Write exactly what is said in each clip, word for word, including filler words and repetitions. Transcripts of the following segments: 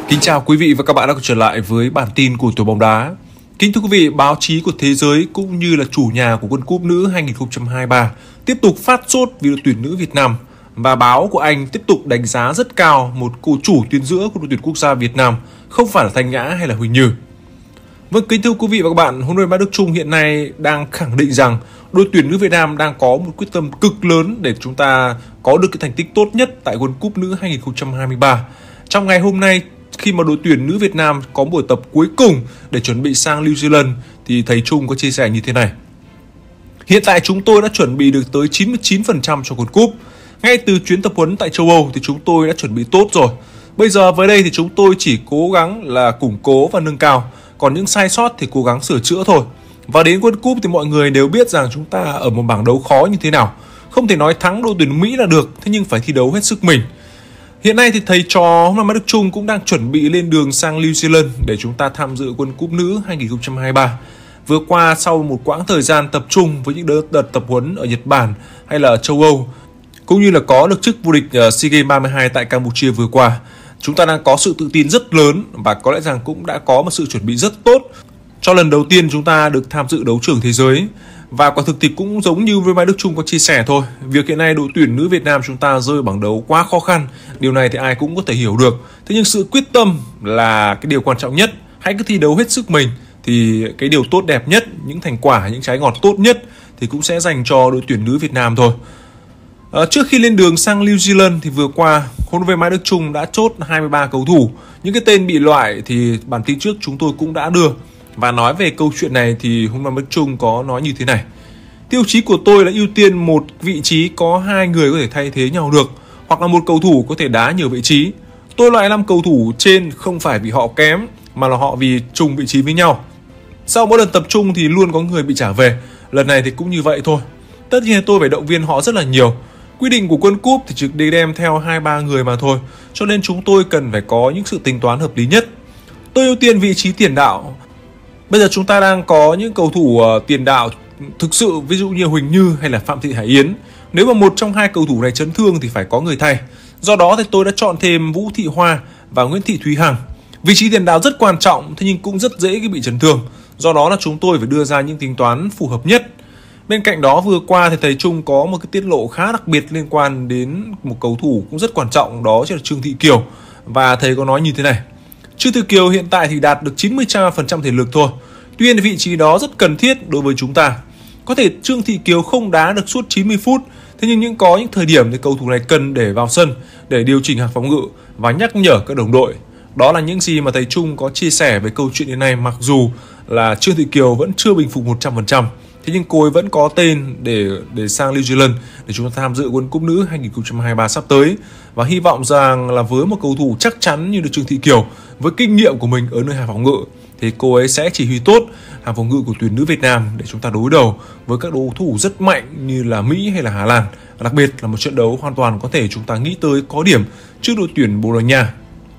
Kính chào quý vị và các bạn đã quay trở lại với bản tin của Tuổi bóng đá. Kính thưa quý vị, báo chí của thế giới cũng như là chủ nhà của World Cup nữ hai không hai ba tiếp tục phát sốt vì đội tuyển nữ Việt Nam, và báo của Anh tiếp tục đánh giá rất cao một cầu thủ tuyến giữa của đội tuyển quốc gia Việt Nam, không phải là Thanh Nhã hay là Huỳnh Như. Vâng, kính thưa quý vị và các bạn, huấn luyện viên Park Đức Chung hiện nay đang khẳng định rằng đội tuyển nữ Việt Nam đang có một quyết tâm cực lớn để chúng ta có được cái thành tích tốt nhất tại World Cup nữ hai không hai ba. Trong ngày hôm nay, khi mà đội tuyển nữ Việt Nam có buổi tập cuối cùng để chuẩn bị sang New Zealand, thì thầy Chung có chia sẻ như thế này: hiện tại chúng tôi đã chuẩn bị được tới chín mươi chín phần trăm cho World Cup. Ngay từ chuyến tập huấn tại châu Âu thì chúng tôi đã chuẩn bị tốt rồi. Bây giờ với đây thì chúng tôi chỉ cố gắng là củng cố và nâng cao, còn những sai sót thì cố gắng sửa chữa thôi. Và đến World Cup thì mọi người đều biết rằng chúng ta ở một bảng đấu khó như thế nào. Không thể nói thắng đội tuyển Mỹ là được, thế nhưng phải thi đấu hết sức mình. Hiện nay thì thầy trò huấn luyện viên Park Đức Chung cũng đang chuẩn bị lên đường sang New Zealand để chúng ta tham dự World Cup nữ hai không hai ba. Vừa qua, sau một quãng thời gian tập trung với những đợt, đợt tập huấn ở Nhật Bản hay là ở châu Âu, cũng như là có được chức vô địch SEA Games ba mươi hai tại Campuchia vừa qua, chúng ta đang có sự tự tin rất lớn và có lẽ rằng cũng đã có một sự chuẩn bị rất tốt cho lần đầu tiên chúng ta được tham dự đấu trường thế giới. Và quả thực thì cũng giống như với Mai Đức Chung có chia sẻ thôi, việc hiện nay đội tuyển nữ Việt Nam chúng ta rơi bảng đấu quá khó khăn, điều này thì ai cũng có thể hiểu được. Thế nhưng sự quyết tâm là cái điều quan trọng nhất. Hãy cứ thi đấu hết sức mình thì cái điều tốt đẹp nhất, những thành quả, những trái ngọt tốt nhất thì cũng sẽ dành cho đội tuyển nữ Việt Nam thôi. À, trước khi lên đường sang New Zealand thì vừa qua, huấn luyện viên Mai Đức Chung đã chốt hai mươi ba cầu thủ. Những cái tên bị loại thì bản tin trước chúng tôi cũng đã đưa. Và nói về câu chuyện này thì huấn luyện viên Park Chung có nói như thế này: tiêu chí của tôi là ưu tiên một vị trí có hai người có thể thay thế nhau được, hoặc là một cầu thủ có thể đá nhiều vị trí. Tôi loại năm cầu thủ trên không phải vì họ kém, mà là họ vì trùng vị trí với nhau. Sau mỗi lần tập trung thì luôn có người bị trả về. Lần này thì cũng như vậy thôi. Tất nhiên tôi phải động viên họ rất là nhiều. Quy định của World Cup thì chỉ đi đem theo hai ba người mà thôi, cho nên chúng tôi cần phải có những sự tính toán hợp lý nhất. Tôi ưu tiên vị trí tiền đạo. Bây giờ chúng ta đang có những cầu thủ uh, tiền đạo thực sự, ví dụ như Huỳnh Như hay là Phạm Thị Hải Yến. Nếu mà một trong hai cầu thủ này chấn thương thì phải có người thay. Do đó thì tôi đã chọn thêm Vũ Thị Hoa và Nguyễn Thị Thúy Hằng. Vị trí tiền đạo rất quan trọng, thế nhưng cũng rất dễ cái bị chấn thương. Do đó là chúng tôi phải đưa ra những tính toán phù hợp nhất. Bên cạnh đó, vừa qua thì thầy Chung có một cái tiết lộ khá đặc biệt liên quan đến một cầu thủ cũng rất quan trọng, đó chính là Trương Thị Kiều. Và thầy có nói như thế này: Trương Thị Kiều hiện tại thì đạt được chín mươi phần trăm thể lực thôi. Tuy nhiên vị trí đó rất cần thiết đối với chúng ta. Có thể Trương Thị Kiều không đá được suốt chín mươi phút, thế nhưng những có những thời điểm thì cầu thủ này cần để vào sân để điều chỉnh hàng phòng ngự và nhắc nhở các đồng đội. Đó là những gì mà thầy Chung có chia sẻ về câu chuyện như này, mặc dù là Trương Thị Kiều vẫn chưa bình phục một trăm phần trăm. Thế nhưng cô ấy vẫn có tên để để sang New Zealand để chúng ta tham dự World Cup nữ hai không hai ba sắp tới. Và hy vọng rằng là với một cầu thủ chắc chắn như được Trương Thị Kiều, với kinh nghiệm của mình ở nơi hàng phòng ngự, thì cô ấy sẽ chỉ huy tốt hàng phòng ngự của tuyển nữ Việt Nam để chúng ta đối đầu với các đối thủ rất mạnh như là Mỹ hay là Hà Lan. Đặc biệt là một trận đấu hoàn toàn có thể chúng ta nghĩ tới có điểm trước đội tuyển Bồ Đào Nha.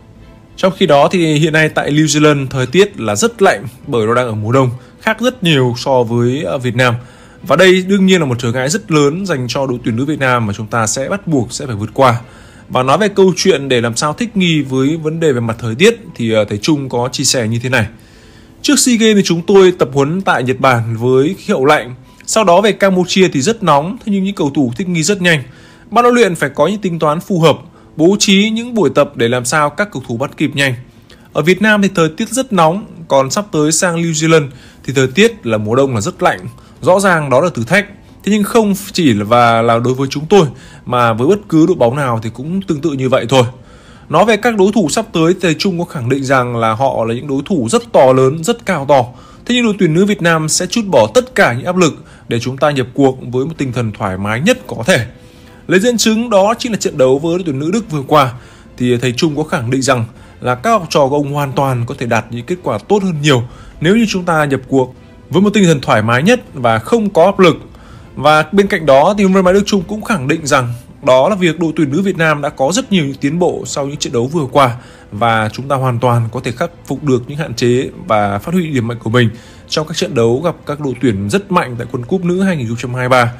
Trong khi đó thì hiện nay tại New Zealand thời tiết là rất lạnh bởi nó đang ở mùa đông, khác rất nhiều so với Việt Nam. Và đây đương nhiên là một trở ngại rất lớn dành cho đội tuyển nữ Việt Nam mà chúng ta sẽ bắt buộc sẽ phải vượt qua. Và nói về câu chuyện để làm sao thích nghi với vấn đề về mặt thời tiết thì thầy Chung có chia sẻ như thế này: trước SEA Games thì chúng tôi tập huấn tại Nhật Bản với khí hậu lạnh. Sau đó về Campuchia thì rất nóng, thế nhưng những cầu thủ thích nghi rất nhanh. Ban huấn luyện phải có những tính toán phù hợp, bố trí những buổi tập để làm sao các cầu thủ bắt kịp nhanh. Ở Việt Nam thì thời tiết rất nóng, còn sắp tới sang New Zealand thì thời tiết là mùa đông là rất lạnh. Rõ ràng đó là thử thách. Thế nhưng không chỉ là và là đối với chúng tôi, mà với bất cứ đội bóng nào thì cũng tương tự như vậy thôi. Nói về các đối thủ sắp tới, thầy Chung có khẳng định rằng là họ là những đối thủ rất to lớn, rất cao to. Thế nhưng đội tuyển nữ Việt Nam sẽ trút bỏ tất cả những áp lực để chúng ta nhập cuộc với một tinh thần thoải mái nhất có thể. Lấy dẫn chứng đó chính là trận đấu với đội tuyển nữ Đức vừa qua, thì thầy Chung có khẳng định rằng là các học trò của ông hoàn toàn có thể đạt những kết quả tốt hơn nhiều nếu như chúng ta nhập cuộc với một tinh thần thoải mái nhất và không có áp lực. Và bên cạnh đó thì huấn luyện viên Đức Chung cũng khẳng định rằng đó là việc đội tuyển nữ Việt Nam đã có rất nhiều những tiến bộ sau những trận đấu vừa qua, và chúng ta hoàn toàn có thể khắc phục được những hạn chế và phát huy điểm mạnh của mình trong các trận đấu gặp các đội tuyển rất mạnh tại World Cup nữ hai không hai ba.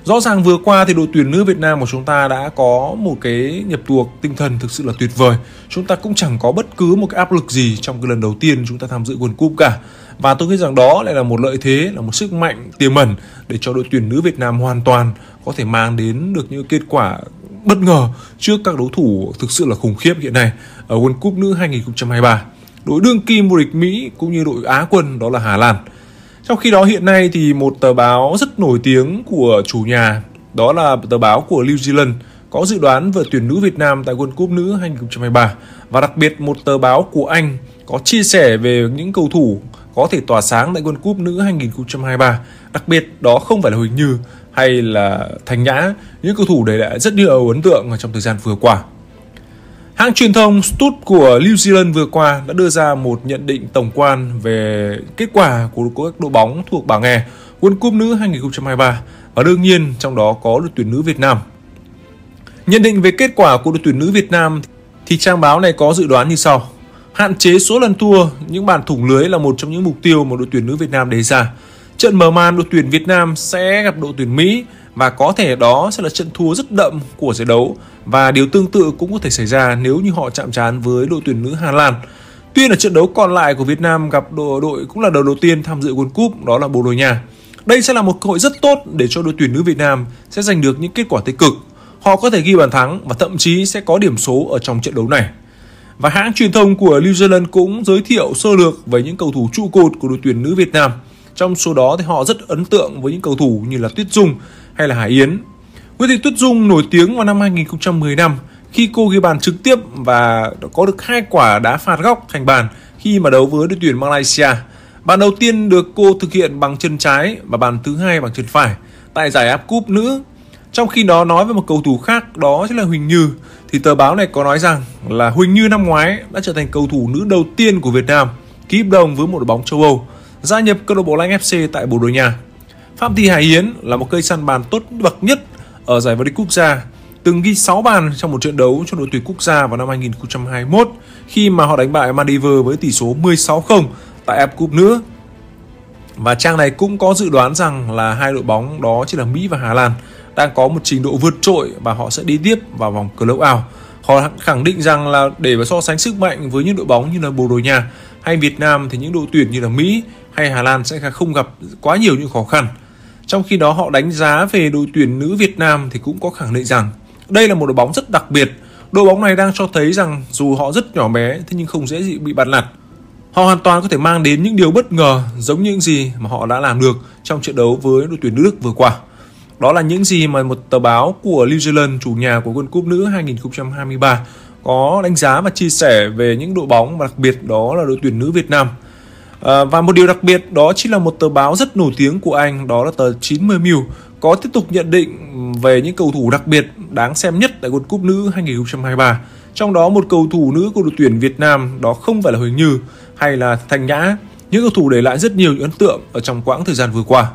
Rõ ràng vừa qua thì đội tuyển nữ Việt Nam của chúng ta đã có một cái nhập cuộc tinh thần thực sự là tuyệt vời. Chúng ta cũng chẳng có bất cứ một cái áp lực gì trong cái lần đầu tiên chúng ta tham dự World Cup cả. Và tôi nghĩ rằng đó lại là một lợi thế, là một sức mạnh tiềm ẩn để cho đội tuyển nữ Việt Nam hoàn toàn có thể mang đến được những kết quả bất ngờ trước các đối thủ thực sự là khủng khiếp hiện nay ở World Cup nữ hai không hai ba. Đội đương kim vô địch Mỹ cũng như đội Á quân đó là Hà Lan. Trong khi đó hiện nay thì một tờ báo rất nổi tiếng của chủ nhà, đó là tờ báo của New Zealand, có dự đoán về tuyển nữ Việt Nam tại World Cup nữ hai không hai ba. Và đặc biệt một tờ báo của Anh có chia sẻ về những cầu thủ có thể tỏa sáng tại World Cup nữ hai không hai ba. Đặc biệt đó không phải là Huỳnh Như hay là Thành Nhã, những cầu thủ để lại rất nhiều ấn tượng trong thời gian vừa qua. Hãng truyền thông Stud của New Zealand vừa qua đã đưa ra một nhận định tổng quan về kết quả của các đội bóng thuộc bảng E World Cup nữ hai không hai ba, và đương nhiên trong đó có đội tuyển nữ Việt Nam. Nhận định về kết quả của đội tuyển nữ Việt Nam thì trang báo này có dự đoán như sau: hạn chế số lần thua những bàn thủng lưới là một trong những mục tiêu mà đội tuyển nữ Việt Nam đề ra. Trận mở màn đội tuyển Việt Nam sẽ gặp đội tuyển Mỹ và có thể đó sẽ là trận thua rất đậm của giải đấu, và điều tương tự cũng có thể xảy ra nếu như họ chạm trán với đội tuyển nữ Hà Lan. Tuy là trận đấu còn lại của Việt Nam gặp đội, đội cũng là đầu đầu tiên tham dự World Cup, đó là Bồ Đào Nha. Đây sẽ là một cơ hội rất tốt để cho đội tuyển nữ Việt Nam sẽ giành được những kết quả tích cực. Họ có thể ghi bàn thắng và thậm chí sẽ có điểm số ở trong trận đấu này. Và hãng truyền thông của New Zealand cũng giới thiệu sơ lược về những cầu thủ trụ cột của đội tuyển nữ Việt Nam. Trong số đó thì họ rất ấn tượng với những cầu thủ như là Tuyết Dung hay là Hải Yến. Nguyễn Thị Tuyết Dung nổi tiếng vào năm hai không một năm khi cô ghi bàn trực tiếp và có được hai quả đá phạt góc thành bàn khi mà đấu với đội tuyển Malaysia. Bàn đầu tiên được cô thực hiện bằng chân trái và bàn thứ hai bằng chân phải tại giải ép cúp nữ. Trong khi đó nói về một cầu thủ khác, đó chính là Huỳnh Như, thì tờ báo này có nói rằng là Huỳnh Như năm ngoái đã trở thành cầu thủ nữ đầu tiên của Việt Nam ký hợp đồng với một đội bóng châu Âu, gia nhập câu lạc bộ Lanh ép xê tại Bồ Đào Nha. Phạm Thị Hải Yến là một cây săn bàn tốt bậc nhất ở giải vô địch quốc gia, từng ghi sáu bàn trong một trận đấu cho đội tuyển quốc gia vào năm hai không hai mốt khi mà họ đánh bại Maldives với tỷ số mười sáu không tại ép cúp nữ. Và trang này cũng có dự đoán rằng là hai đội bóng đó chỉ là Mỹ và Hà Lan đang có một trình độ vượt trội và họ sẽ đi tiếp vào vòng knock-out. Họ khẳng định rằng là để mà so sánh sức mạnh với những đội bóng như là Bồ Đào Nha hay Việt Nam thì những đội tuyển như là Mỹ hay Hà Lan sẽ không gặp quá nhiều những khó khăn. Trong khi đó họ đánh giá về đội tuyển nữ Việt Nam thì cũng có khẳng định rằng đây là một đội bóng rất đặc biệt. Đội bóng này đang cho thấy rằng dù họ rất nhỏ bé thế nhưng không dễ bị bắt nạt. Họ hoàn toàn có thể mang đến những điều bất ngờ giống như những gì mà họ đã làm được trong trận đấu với đội tuyển nước Đức vừa qua. Đó là những gì mà một tờ báo của New Zealand, chủ nhà của World Cup nữ hai không hai ba, có đánh giá và chia sẻ về những đội bóng, và đặc biệt đó là đội tuyển nữ Việt Nam. À, và một điều đặc biệt đó chính là một tờ báo rất nổi tiếng của Anh, đó là tờ chín mươi Mil, có tiếp tục nhận định về những cầu thủ đặc biệt đáng xem nhất tại World Cup nữ hai không hai ba. Trong đó một cầu thủ nữ của đội tuyển Việt Nam đó không phải là Huỳnh Như hay là Thành Nhã, những cầu thủ để lại rất nhiều ấn tượng ở trong quãng thời gian vừa qua.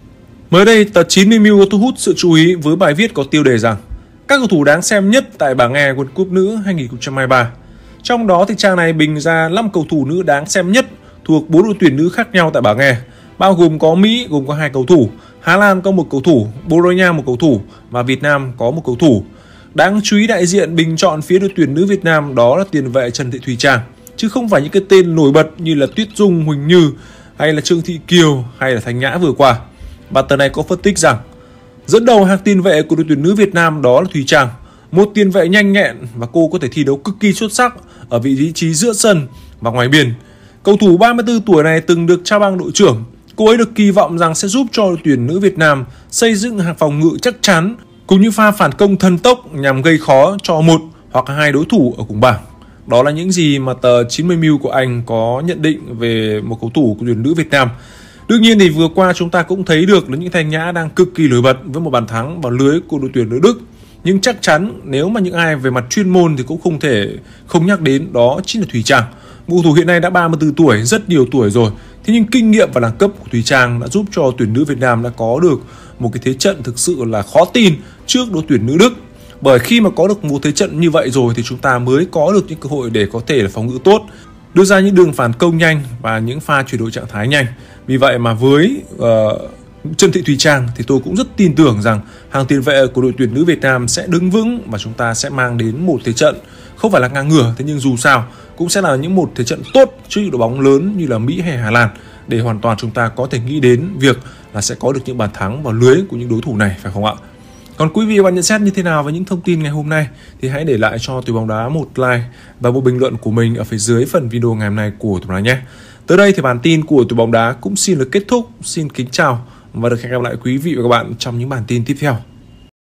Mới đây, tờ chín mươi Mil thu hút sự chú ý với bài viết có tiêu đề rằng các cầu thủ đáng xem nhất tại bảng E World Cup nữ hai không hai ba. Trong đó thì trang này bình ra năm cầu thủ nữ đáng xem nhất thuộc bốn đội tuyển nữ khác nhau tại bảng E, bao gồm có Mỹ gồm có hai cầu thủ, Hà Lan có một cầu thủ, Bồ Đào Nha một cầu thủ và Việt Nam có một cầu thủ. Đáng chú ý đại diện bình chọn phía đội tuyển nữ Việt Nam đó là tiền vệ Trần Thị Thùy Trang, chứ không phải những cái tên nổi bật như là Tuyết Dung, Huỳnh Như hay là Trương Thị Kiều hay là Thành Nhã vừa qua. Và tờ này có phân tích rằng dẫn đầu hàng tiền vệ của đội tuyển nữ Việt Nam đó là Thùy Trang, một tiền vệ nhanh nhẹn và cô có thể thi đấu cực kỳ xuất sắc ở vị trí giữa sân và ngoài biên. Cầu thủ ba mươi tư tuổi này từng được trao băng đội trưởng. Cô ấy được kỳ vọng rằng sẽ giúp cho đội tuyển nữ Việt Nam xây dựng hàng phòng ngự chắc chắn cũng như pha phản công thần tốc nhằm gây khó cho một hoặc hai đối thủ ở cùng bảng. Đó là những gì mà tờ chín mươi Mil của Anh có nhận định về một cầu thủ của tuyển nữ Việt Nam. Đương nhiên thì vừa qua chúng ta cũng thấy được là những Thành Nhã đang cực kỳ nổi bật với một bàn thắng vào lưới của đội tuyển nữ Đức. Nhưng chắc chắn nếu mà những ai về mặt chuyên môn thì cũng không thể không nhắc đến đó chính là Thùy Trang. Cầu thủ hiện nay đã ba mươi tư tuổi, rất nhiều tuổi rồi. Thế nhưng kinh nghiệm và đẳng cấp của Thùy Trang đã giúp cho tuyển nữ Việt Nam đã có được một cái thế trận thực sự là khó tin trước đội tuyển nữ Đức. Bởi khi mà có được một thế trận như vậy rồi thì chúng ta mới có được những cơ hội để có thể là phòng ngự tốt, đưa ra những đường phản công nhanh và những pha chuyển đổi trạng thái nhanh. Vì vậy mà với uh, Trần Thị Thùy Trang thì tôi cũng rất tin tưởng rằng hàng tiền vệ của đội tuyển nữ Việt Nam sẽ đứng vững và chúng ta sẽ mang đến một thế trận không phải là ngang ngửa, thế nhưng dù sao cũng sẽ là những một thế trận tốt trước những đội bóng lớn như là Mỹ hay Hà Lan, để hoàn toàn chúng ta có thể nghĩ đến việc là sẽ có được những bàn thắng vào lưới của những đối thủ này, phải không ạ? Còn quý vị và bạn nhận xét như thế nào với những thông tin ngày hôm nay thì hãy để lại cho Tuổi Bóng Đá một like và một bình luận của mình ở phía dưới phần video ngày hôm nay của Tuổi Bóng Đá nhé. Tới đây thì bản tin của Tuổi Bóng Đá cũng xin được kết thúc. Xin kính chào và được hẹn gặp lại quý vị và các bạn trong những bản tin tiếp theo.